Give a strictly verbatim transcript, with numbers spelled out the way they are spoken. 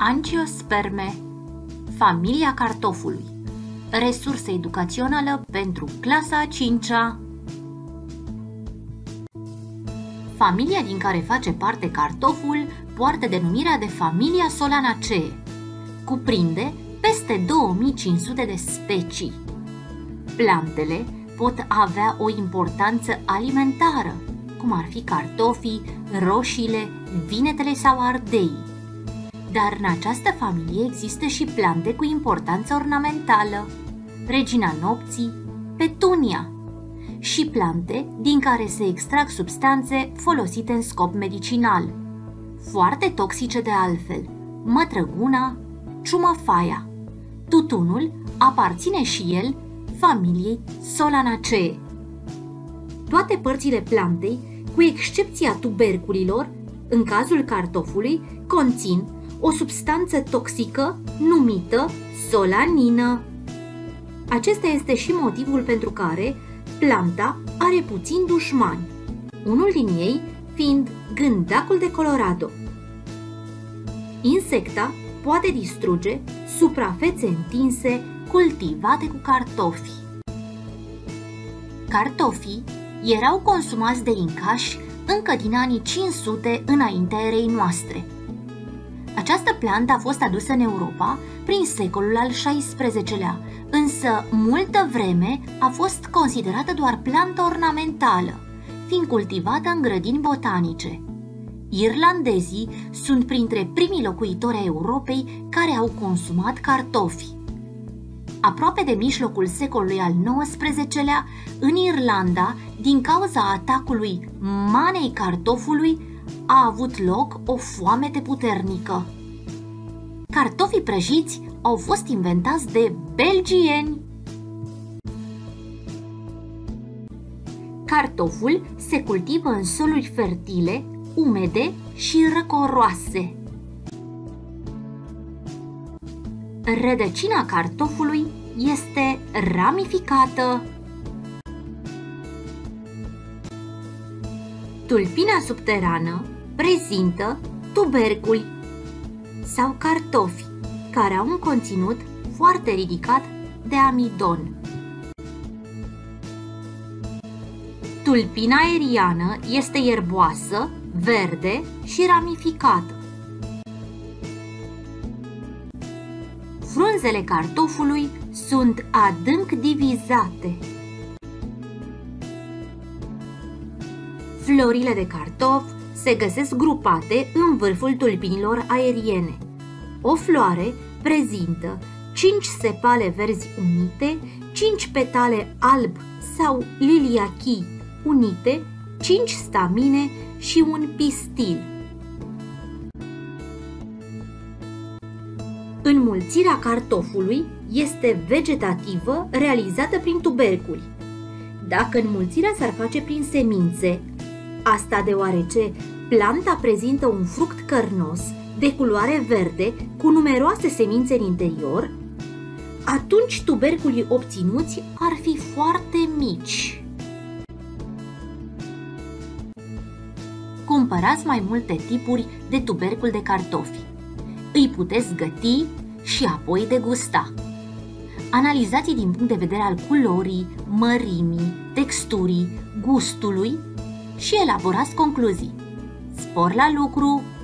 Angiosperme, familia cartofului. Resursă educațională pentru clasa a cincea. Familia din care face parte cartoful poartă denumirea de familia Solanaceae. Cuprinde peste două mii cinci sute de specii. Plantele pot avea o importanță alimentară, cum ar fi cartofii, roșiile, vinetele sau ardeii. Dar în această familie există și plante cu importanță ornamentală, regina nopții, petunia, și plante din care se extrag substanțe folosite în scop medicinal, foarte toxice de altfel, mătrăguna, ciumafaia. Tutunul aparține și el familiei Solanaceae. Toate părțile plantei, cu excepția tuberculilor, în cazul cartofului, conțin o substanță toxică numită solanină. Acesta este și motivul pentru care planta are puțini dușmani, unul din ei fiind gândacul de Colorado. Insecta poate distruge suprafețe întinse cultivate cu cartofi. Cartofii erau consumați de incași încă din anii cinci sute înaintea erei noastre. Această plantă a fost adusă în Europa prin secolul al șaisprezecelea, însă multă vreme a fost considerată doar plantă ornamentală, fiind cultivată în grădini botanice. Irlandezii sunt printre primii locuitori ai Europei care au consumat cartofi. Aproape de mijlocul secolului al nouăsprezecelea, în Irlanda, din cauza atacului manei cartofului, a avut loc o foamete puternică. Cartofii prăjiți au fost inventați de belgieni. Cartoful se cultivă în soluri fertile, umede și răcoroase. Rădăcina cartofului este ramificată. Tulpina subterană prezintă tuberculi sau cartofi care au un conținut foarte ridicat de amidon. Tulpina aeriană este ierboasă, verde și ramificată. Frunzele cartofului sunt adânc divizate. Florile de cartof se găsesc grupate în vârful tulpinilor aeriene. O floare prezintă cinci sepale verzi unite, cinci petale alb sau liliachii unite, cinci stamine și un pistil. Înmulțirea cartofului este vegetativă, realizată prin tuberculi. Dacă înmulțirea s-ar face prin semințe, asta deoarece planta prezintă un fruct cărnos de culoare verde cu numeroase semințe în interior, atunci tuberculii obținuți ar fi foarte mici. Cumpărați mai multe tipuri de tubercul de cartofi. Îi puteți găti și apoi degusta. Analizați-i din punct de vedere al culorii, mărimii, texturii, gustului și elaborați concluzii. Spor la lucru!